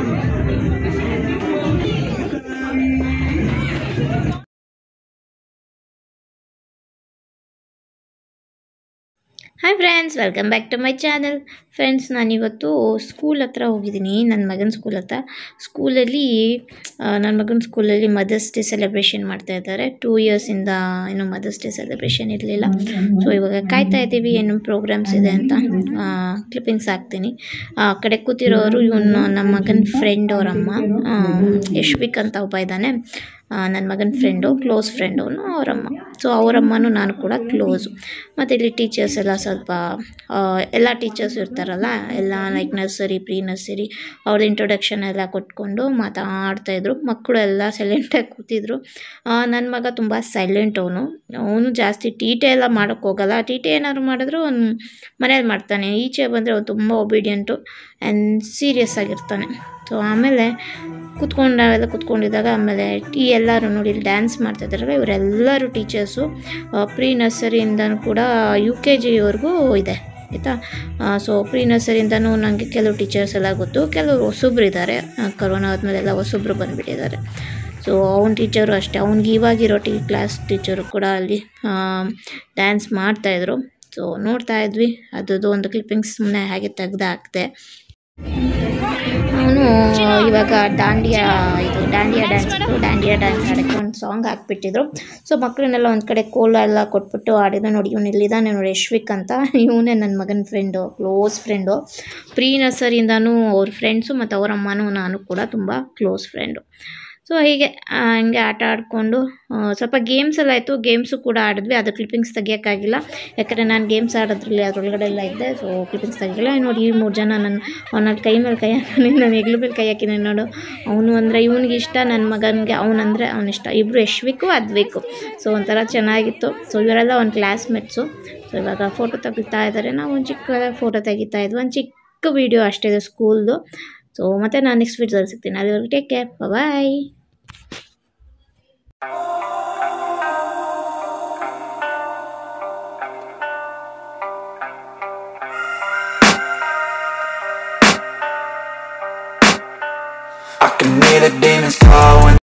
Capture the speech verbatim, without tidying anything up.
Hi friends, welcome back to my channel. Friends, ನಾನಿವತ್ತು school ಹತ್ರ ಹೋಗಿದ್ದೀನಿ, ನನ್ನ ಮಗನ ಸ್ಕೂಲ್ ಹತ್ರ. ಸ್ಕೂಲಲ್ಲಿ ನನ್ನ ಮಗನ ಸ್ಕೂಲಲ್ಲಿ ಮದರ್ಸ್ ಡೇ ಸೆಲೆಬ್ರೇಷನ್ ಮಾಡ್ತಾ ಇದ್ದಾರೆ. ಟೂ ಇಯರ್ಸಿಂದ ಏನು ಮದರ್ಸ್ ಡೇ ಸೆಲೆಬ್ರೇಷನ್ ಇರಲಿಲ್ಲ. ಸೊ ಇವಾಗ ಕಾಯ್ತಾ ಇದ್ದೀವಿ ಏನು ಪ್ರೋಗ್ರಾಮ್ಸ್ ಇದೆ ಅಂತ. ಕ್ಲಿಪ್ಪಿಂಗ್ಸ್ ಹಾಕ್ತೀನಿ. ಆ ಕಡೆ ಕೂತಿರೋರು ಇವನು ನಮ್ಮ ಮಗನ ಫ್ರೆಂಡ್ ಅವರಮ್ಮ, ಯಶ್ವಿಕ್ ಅಂತ ಒಬ್ಬ ಇದ್ದಾನೆ, ನನ್ನ ಮಗನ ಫ್ರೆಂಡು, ಕ್ಲೋಸ್ ಫ್ರೆಂಡ್ ಅವನು, ಅವರಮ್ಮ. ಸೊ ಅವರಮ್ಮನೂ ನಾನು ಕೂಡ ಕ್ಲೋಸು. ಮತ್ತು ಇಲ್ಲಿ ಟೀಚರ್ಸ್ ಎಲ್ಲ ಸ್ವಲ್ಪ ಎಲ್ಲ ಟೀಚರ್ಸ್ ಇರ್ತಾರಲ್ಲ, ಎಲ್ಲ ಲೈಕ್ ನರ್ಸರಿ, ಪ್ರೀ ನರ್ಸರಿ, ಅವ್ರದ್ದು ಇಂಟ್ರೊಡಕ್ಷನ್ ಎಲ್ಲ ಕೊಟ್ಕೊಂಡು ಮಾತಾಡ್ತಾಯಿದ್ರು. ಮಕ್ಕಳು ಎಲ್ಲ ಸೈಲೆಂಟಾಗಿ ಕೂತಿದ್ರು. ನನ್ನ ಮಗ ತುಂಬ ಸೈಲೆಂಟ್. ಅವನು ಅವನು ಜಾಸ್ತಿ ಟೀಟೆ ಎಲ್ಲ ಮಾಡೋಕ್ಕೆ ಹೋಗಲ್ಲ. ಟೀಟೆ ಏನಾದ್ರು ಮಾಡಿದ್ರು ಅವ್ನು ಮನೇಲಿ ಮಾಡ್ತಾನೆ. ಈಚೆ ಬಂದರೆ ಅವನು ತುಂಬ ಒಬಿಡಿಯಂಟು ಆ್ಯಂಡ್ ಸೀರಿಯಸ್ ಆಗಿರ್ತಾನೆ. ಸೊ ಆಮೇಲೆ ಕೂತ್ಕೊಂಡು ನಾವೆಲ್ಲ ಕೂತ್ಕೊಂಡಿದ್ದಾಗ ಆಮೇಲೆ ಈ ಎಲ್ಲರೂ ನೋಡಿ ಇಲ್ಲಿ ಡ್ಯಾನ್ಸ್ ಮಾಡ್ತಾಯಿದ್ದಾರಲ್ಲ, ಇವರೆಲ್ಲರೂ ಟೀಚರ್ಸು. ಪ್ರೀ ನರ್ಸರಿಯಿಂದನೂ ಕೂಡ ಯು ಕೆ ಜಿವರೆಗೂ ಇದೆ ಆಯಿತಾ. ಸೊ ಪ್ರೀ ನರ್ಸರಿಯಿಂದನೂ ನನಗೆ ಕೆಲವು ಟೀಚರ್ಸ್ ಎಲ್ಲ ಗೊತ್ತು, ಕೆಲವರು ಹೊಸಬ್ರು ಇದ್ದಾರೆ. ಕರೋನಾ ಆದಮೇಲೆಲ್ಲ ಹೊಸಬ್ರು ಬಂದುಬಿಟ್ಟಿದ್ದಾರೆ. ಸೊ ಅವ್ನ ಟೀಚರು ಅಷ್ಟೇ, ಅವ್ನಿಗೆ ಇವಾಗಿರೋ ಟೀ ಕ್ಲಾಸ್ ಟೀಚರು ಕೂಡ ಅಲ್ಲಿ ಡ್ಯಾನ್ಸ್ ಮಾಡ್ತಾಯಿದ್ರು. ಸೊ ನೋಡ್ತಾ ಇದ್ವಿ. ಅದರದ್ದು ಒಂದು ಕ್ಲಿಪ್ಪಿಂಗ್ಸ್ ಸುಮ್ಮನೆ ಹಾಗೆ ತೆಗ್ದು ಹಾಕಿದೆ. ಅವನು ಇವಾಗ ದಾಂಡಿಯಾ ಇದು ದಾಂಡಿಯಾ ಡ್ಯಾನ್ಸ್ ಇತ್ತು, ದಾಂಡಿಯಾ ಡ್ಯಾನ್ಸ್ ಆಡೋಕ್ಕೆ ಒಂದು ಸಾಂಗ್ ಹಾಕ್ಬಿಟ್ಟಿದ್ರು. ಸೊ ಮಕ್ಕಳನ್ನೆಲ್ಲ ಒಂದು ಕಡೆ ಕೋಲ ಎಲ್ಲ ಕೊಟ್ಬಿಟ್ಟು ಆಡಿದ. ನೋಡಿ ಇವನು ಇಲ್ಲಿದ್ದಾನೆ ನೋಡಿ, ಯಶ್ವಿಕ್ ಅಂತ. ಇವನೇ ನನ್ನ ಮಗನ ಫ್ರೆಂಡು, ಕ್ಲೋಸ್ ಫ್ರೆಂಡು. ಪ್ರೀ ನರ್ಸರಿಯಿಂದನೂ ಅವ್ರ ಫ್ರೆಂಡ್ಸು ಮತ್ತು ಅವರ ಅಮ್ಮನೂ ನಾನು ಕೂಡ ತುಂಬ ಕ್ಲೋಸ್ ಫ್ರೆಂಡು. ಸೊ ಹೀಗೆ ಹಂಗೆ ಆಟ ಆಡಿಕೊಂಡು ಸ್ವಲ್ಪ ಗೇಮ್ಸ್ ಎಲ್ಲ ಆಯಿತು. ಗೇಮ್ಸು ಕೂಡ ಆಡಿದ್ವಿ. ಅದು ಕ್ಲಿಪ್ಪಿಂಗ್ಸ್ ತೆಗಿಯೋಕ್ಕಾಗಿಲ್ಲ, ಯಾಕಂದರೆ ನಾನು ಗೇಮ್ಸ್ ಆಡೋದ್ರಲ್ಲಿ ಅದರೊಳಗಡೆ ಎಲ್ಲ ಇದ್ದೆ. ಸೊ ಕ್ಲಿಪ್ಪಿಂಗ್ಸ್ ತೆಗಿಲ್ಲ. ನೋಡಿ ಈ ಮೂರು ಜನ ನನ್ನ ಅವನಲ್ಲಿ ಕೈ ಮೇಲೆ ಕೈ ಹಾಕಿ, ನಾನು ಹೆಗ್ಲು ಮೇಲೆ ಕೈ ಹಾಕಿನಿ ನೋಡು. ಅವನು ಅಂದರೆ ಇವನಿಗೆ ಇಷ್ಟ, ನನ್ನ ಮಗನಿಗೆ ಅವನಂದರೆ ಅವನಿಷ್ಟ. ಇಬ್ಬರು ಯಶ್ವಿಕು ಅದ್ವಿಕು. ಸೊ ಒಂಥರ ಚೆನ್ನಾಗಿತ್ತು. ಸೊ ಇವರೆಲ್ಲ ಒಂದು ಕ್ಲಾಸ್ಮೇಟ್ಸು. ಸೊ ಇವಾಗ ಫೋಟೋ ತೆಗಿತಾ ಇದ್ದಾರೆ. ನಾವು ಒಂದು ಚಿಕ್ಕ ಫೋಟೋ ತೆಗಿತಾ ಇದ್ವಿ, ಒಂದು ಚಿಕ್ಕ ವೀಡಿಯೋ ಅಷ್ಟೇ ಇದೆ ಸ್ಕೂಲ್ದು. ಸೊ ಮತ್ತು ನಾನು ನೆಕ್ಸ್ಟ್ ವೀಡಿಯೋದಲ್ಲಿ ಸಿಗ್ತೀನಿ. ಅಲ್ಲಿವರೆಗೆ take care, bye. I can hear the demons call